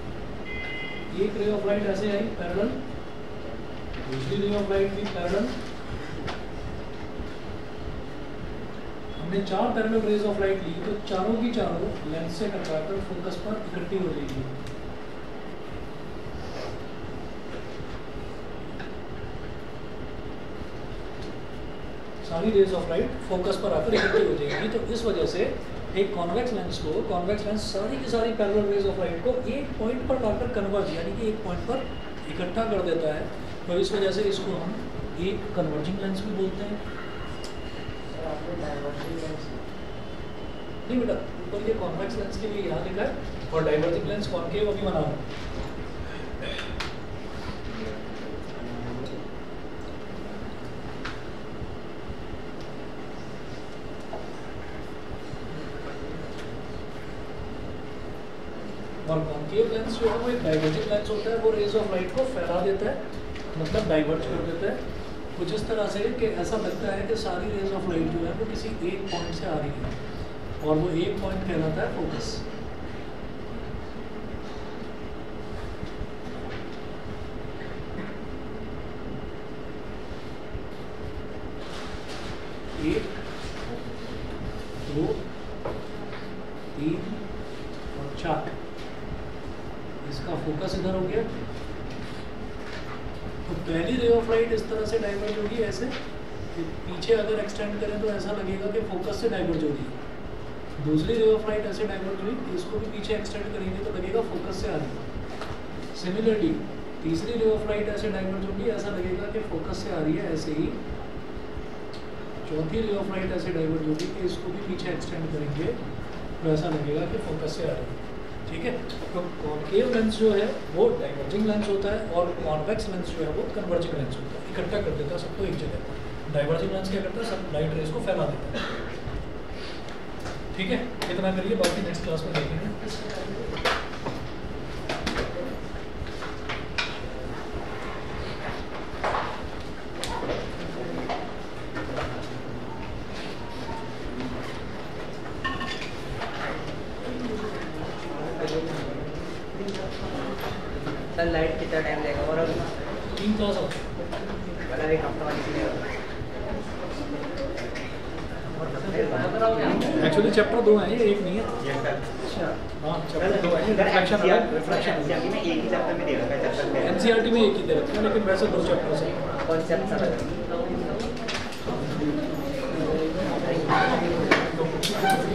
एक रे ऑफ लाइट ऐसे आई पैरेलल, दूसरी रे ऑफ लाइट भी पैरेलल, हमने 4 पैरेलल रेज ऑफ लाइट ली तो चारों की चारों लेंस से टकराकर फोकस पर इकट्ठी हो जाएगी। सारी रेज ऑफ लाइट फोकस पर आकर इकट्ठी हो जाएगी। तो इस वजह से एक कॉन्वेक्स लेंस को, कॉन्वेक्स लेंस सारी की सारी पैरेलल रेज ऑफ लाइट को एक पॉइंट पर लाकर कन्वर्ज, यानी कि एक पॉइंट पर इकट्ठा कर देता है। तो इस वजह से इसको हम एक कन्वर्जिंग लेंस भी बोलते हैं। नहीं बेटा, ऊपर ये कॉन्वेक्स लेंस के लिए यहाँ लिखा है और डाइवर्जिंग लेंस कॉनकेव अभी बना रहा है। और कॉनकेव लेंस जो है वो एक डाइवर्जिंग लेंस होता है, वो रेज ऑफ लाइट को फैला देता है, मतलब डाइवर्ज कर देता है कुछ इस तरह से कि ऐसा लगता है कि सारी रेज ऑफ लाइट जो है वो किसी एक पॉइंट से आ रही है और वो एक पॉइंट कहलाता है फोकस। एक, दो, तीन और 4, इसका फोकस इधर हो गया। तो पहली रे ऑफ लाइट इस तरह से डाइवर्ज होगी, ऐसे पीछे अगर एक्सटेंड करें तो ऐसा लगेगा कि फोकस से डाइवर्ज हो रही है। दूसरी रे ऑफ लाइट ऐसे डाइवर्ज हुई, इसको भी पीछे एक्सटेंड करेंगे तो लगेगा फोकस से आ रही है। सिमिलरली तीसरी रे ऑफ लाइट ऐसे डाइवर्ज होगी, ऐसा लगेगा कि फोकस से आ रही है। ऐसे ही चौथी रे ऑफ लाइट ऐसे डाइवर्ज होगी कि इसको भी पीछे एक्सटेंड करेंगे तो ऐसा लगेगा कि फोकस से आ रही है। ठीक है, तो कॉनकेव लेंस जो है वो डाइवर्जिंग लेंस होता है और कॉन्वेक्स लेंस जो है वो कन्वर्जिंग लेंस होता है, इकट्ठा कर देता है सबको एक जगह। डाइवर्जिंग लेंस क्या करता है, सब लाइट रेज को फैला देता है। ठीक है, इतना करिए, बाकी नेक्स्ट क्लास में देखेंगे। सर लाइट कितना टाइम लेगा? और अभी 3 क्लास होते मतलब एक हफ्ता वाली चीज़ हैं। एक्चुअली चैप्टर 2 हैं, ये एक नहीं है। Yes sir. अच्छा, हाँ चैप्टर 2 है, रिफ्लेक्शन रिफ्लेक्शन। एनसीईआरटी में एक ही चैप्टर में दे रखा है, चैप्टर में एनसीईआरटी में एक ही दे रखा है, लेकिन वैसे 2 चैप्टर्स हैं। Concept sir